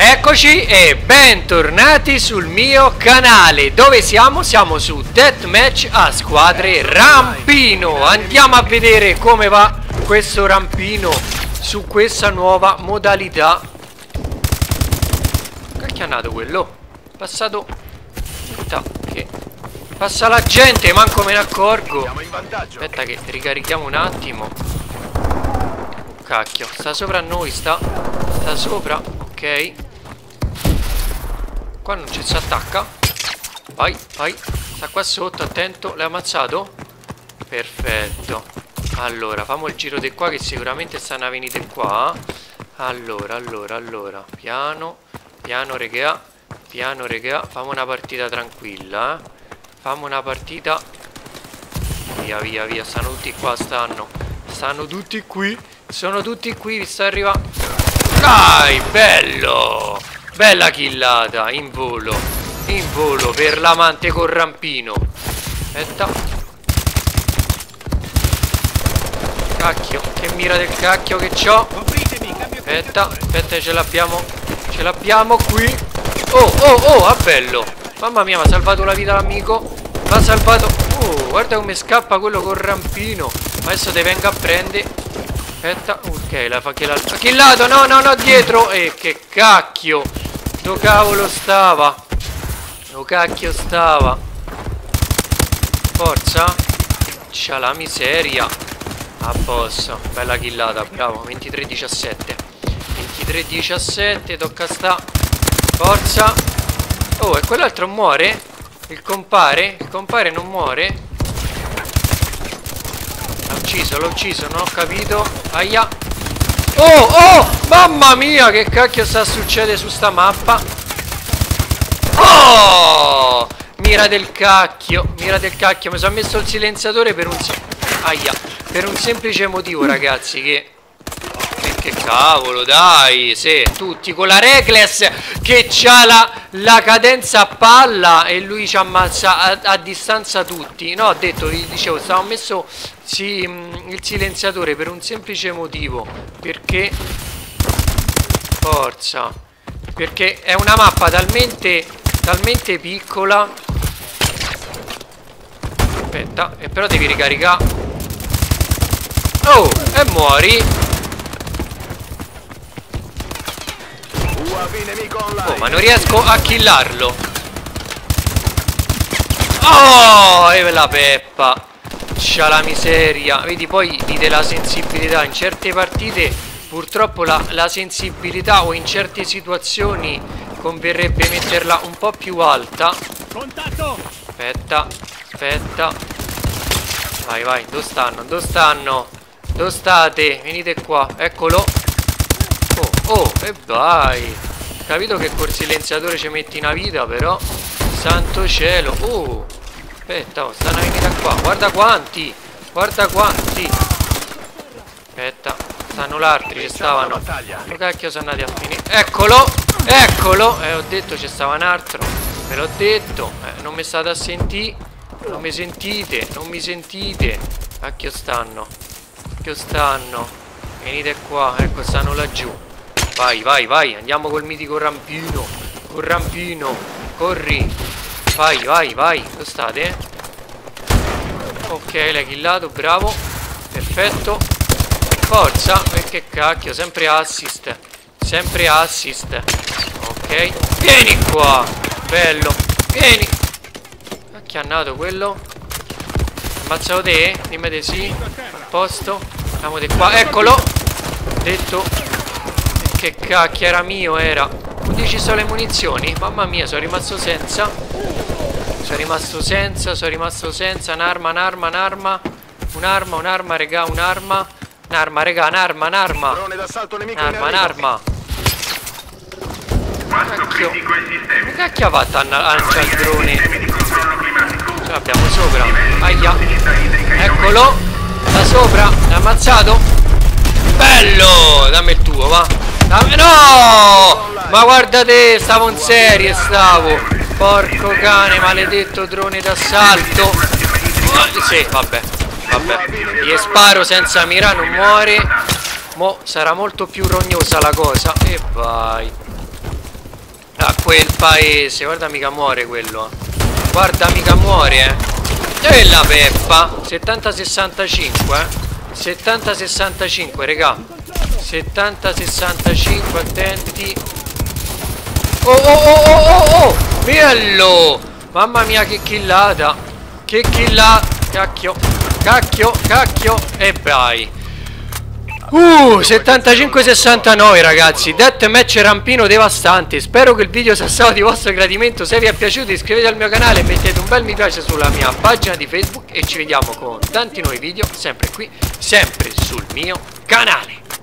Eccoci e bentornati sul mio canale. Dove siamo? Siamo su Deathmatch a squadre rampino. Andiamo a vedere come va questo rampino su questa nuova modalità. Che è nato quello? Passato. Aspetta, che passa la gente, manco me ne accorgo. Aspetta che ricarichiamo un attimo. Oh, cacchio, sta sopra a noi, sta sopra. Ok. Qua non ci si attacca. Vai, vai. Sta qua sotto, attento. L'hai ammazzato? Perfetto. Allora, famo il giro di qua che sicuramente stanno venite qua. Allora. Piano, regà. Piano, regà. Famo una partita tranquilla. Famo una partita. Via. Stanno tutti qua, Stanno tutti qui. Sono tutti qui, vi sta arrivando. Dai, bello! Bella killata, in volo per l'amante col rampino. Aspetta. Cacchio, che mira del cacchio che c'ho. Aspetta, ce l'abbiamo qui. Oh, ah bello. Mamma mia, mi ha salvato la vita l'amico. Mi ha salvato. Guarda come scappa quello col rampino. Adesso te venga a prendere. Aspetta, ok, la fa killato, no, dietro. Che cacchio. Dove cavolo stava? Dove cacchio stava? Forza. C'ha la miseria. A posto. Bella killata, bravo. 23-17. 23-17, tocca sta. Forza. Oh, e quell'altro muore? Il compare? Il compare non muore? L'ho ucciso, non ho capito. Aia. Oh, mamma mia, che cacchio sta succedendo su sta mappa? Oh, mira del cacchio, mi sono messo il silenziatore per un semplice motivo, ragazzi, che cavolo, dai, sì, tutti con la Reckless che c'ha la cadenza a palla e lui ci ammazza a distanza tutti. No, vi dicevo, stavo messo il silenziatore per un semplice motivo, perché forza, perché è una mappa talmente piccola. Aspetta, e però devi ricaricare. Oh, e muori. Oh, ma non riesco a killarlo. Oh, e la peppa. C'ha la miseria. Vedi, poi dite la sensibilità. In certe partite purtroppo la sensibilità, o in certe situazioni converrebbe metterla un po' più alta. Contatto. Aspetta. Vai. Dove stanno? Dove state? Venite qua. Eccolo. Oh, e vai. Capito che col silenziatore ci metti una vita, però. Santo cielo. Aspetta, stanno a venire qua. Guarda quanti. Aspetta, stanno l'altri, ci stavano. Dove cacchio sono andati a finire? Eccolo. Ho detto ci stava un altro. Ve l'ho detto. Non mi state a sentire. Non mi sentite. Cacchio stanno. Venite qua. Ecco, stanno laggiù. Vai. Andiamo col mitico rampino. Corri. Vai. Dove state? Ok, l'hai killato, bravo. Perfetto. Forza. E che cacchio, sempre assist. Ok. Vieni qua. Bello. Vieni. Che ha nato quello? Ammazzato te? Dimmi di sì. A posto. Andiamo di qua. Eccolo. Detto. Che cacchio, era mio, era. Quindi ci sono le munizioni. Mamma mia, sono rimasto senza. Un'arma, regà, un'arma. Un'arma. Un'arma. Cacchio. Che cacchio ha fatto a lanciare il drone? Ce l'abbiamo sopra. Aia. Eccolo. Da sopra. L'ha ammazzato. Bello. Dammi il tuo, va. No! Ma guardate, stavo in serie, Porco cane, maledetto drone d'assalto. Sì, vabbè. Gli sparo senza mira, non muore. Mo sarà molto più rognosa la cosa. E vai. quel paese. Guarda mica muore quello. Guarda mica muore, E la peppa. 70-65, 70-65, regà. 70-65, attenti. Oh oh oh oh oh oh. Bello. Mamma mia che killata. Che killata. Cacchio. Cacchio. Cacchio. E vai. 75-69 ragazzi, deathmatch rampino devastante. Spero che il video sia stato di vostro gradimento. Se vi è piaciuto iscrivetevi al mio canale e mettete un bel mi piace sulla mia pagina di Facebook. E ci vediamo con tanti nuovi video sempre qui, sempre sul mio canale.